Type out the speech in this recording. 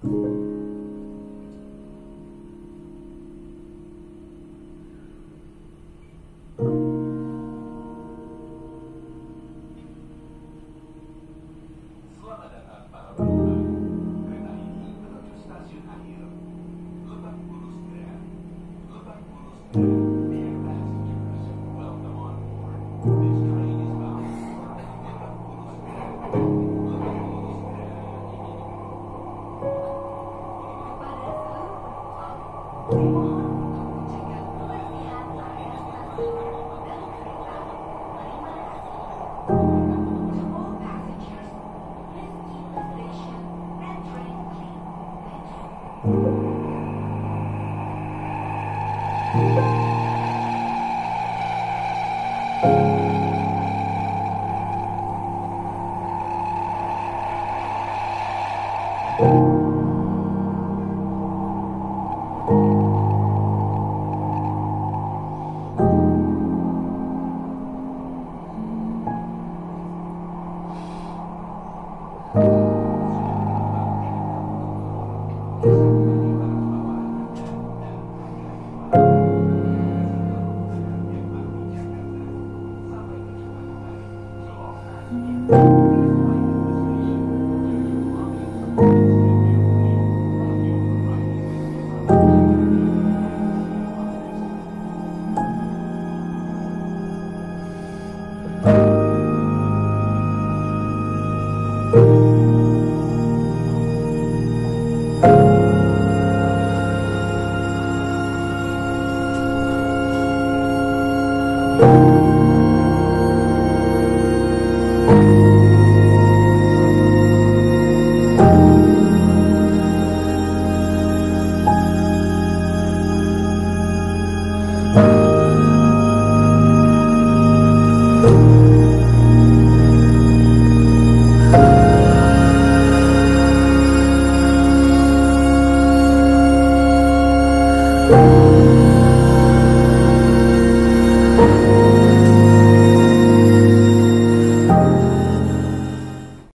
Selamat datang para penumpang. Kereta ini menuju stasiun akhir. Lebak Bulus Jaya. Lebak Bulus Jaya. Dear passengers, welcome on board. This train is bound for Lebak Bulus Jaya. Lebak Bulus Jaya. Thank you.